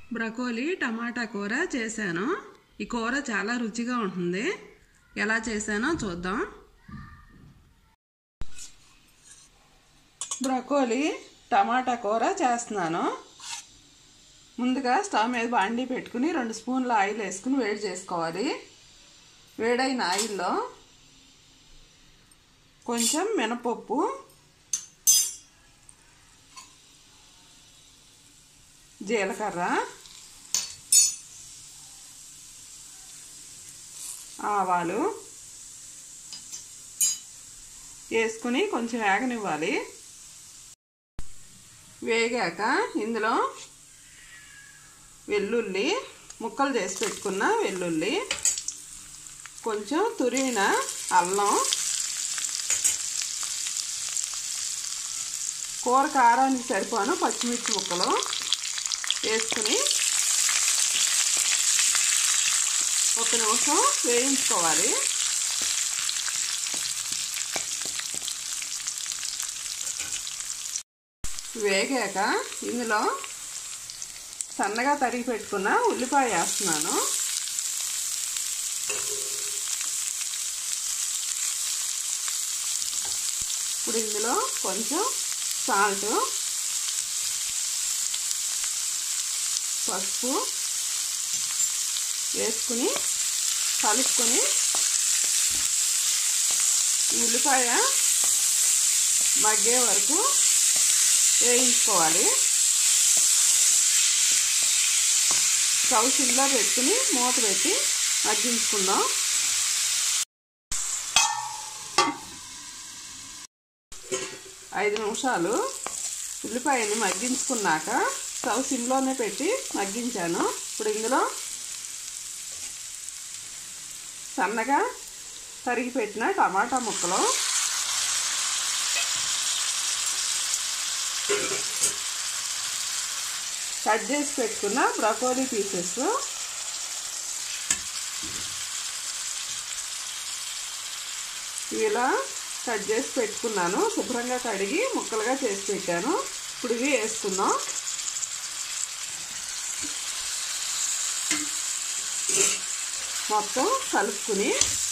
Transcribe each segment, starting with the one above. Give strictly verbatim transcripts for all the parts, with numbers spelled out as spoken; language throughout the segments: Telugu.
బ్రకోలీ టమాటా కూర చేశాను. ఈ కూర చాలా రుచిగా ఉంటుంది. ఎలా చేశానో చూద్దాం. బ్రకోలీ టమాటా కూర చేస్తున్నాను. ముందుగా స్టవ్ మీద బాండీ పెట్టుకుని రెండు స్పూన్ల ఆయిల్ వేసుకుని వేడి చేసుకోవాలి. వేడైన ఆయిల్లో కొంచెం మినపప్పు, జీలకర్ర, ఆవాలు వేసుకుని కొంచెం వేగనివ్వాలి. వేగాక ఇందులో వెల్లుల్లి ముక్కలు చేసి పెట్టుకున్న వెల్లుల్లి, కొంచెం తురిమిన అల్లం, కూర కారానికి సరిపోను పచ్చిమిర్చి ముక్కలు వేసుకుని ఒక నిమిషం వేయించుకోవాలి. వేగాక ఇందులో సన్నగా తరిగి పెట్టుకున్న ఉల్లిపాయ వేస్తున్నాను. ఇప్పుడు ఇందులో కొంచెం సాల్ట్, పసుపు వేసుకుని కలుపుకొని ఉల్లిపాయ మగ్గే వరకు వేయించుకోవాలి. స్టవ్ సిమ్లో పెట్టుకుని మూత పెట్టి మగ్గించుకుందాం. ఐదు నిమిషాలు ఉల్లిపాయని మగ్గించుకున్నాక స్టవ్ సిమ్లోనే పెట్టి మగ్గించాను. ఇప్పుడు ఇందులో సన్నగా తరిగి పెట్టిన టమాటా ముక్కలు, కట్ చేసి పెట్టుకున్న బ్రకోలీ పీసెస్, ఇలా కట్ చేసి పెట్టుకున్నాను. శుభ్రంగా కడిగి ముక్కలుగా చేసి పెట్టాను. ఇప్పుడు ఇవి వేసుకుందాం. మొత్తం కలుపుకుని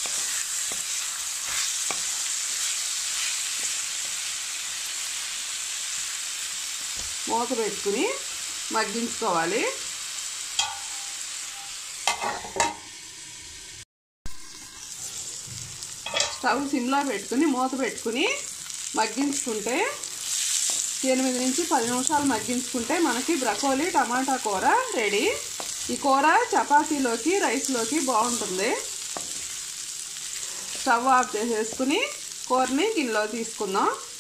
మూత పెట్టుకుని మగ్గించుకోవాలి. స్టవ్ సిమ్లో పెట్టుకుని మూత పెట్టుకుని మగ్గించుకుంటే ఎనిమిది నుంచి పది నిమిషాలు మగ్గించుకుంటే మనకి బ్రకోలీ టమాటా కూర రెడీ. ఈ కూర చపాతీలోకి రైస్లోకి బాగుంటుంది. స్టవ్ ఆఫ్ చేసేసుకుని కూరని గిన్నెలో తీసుకుందాం.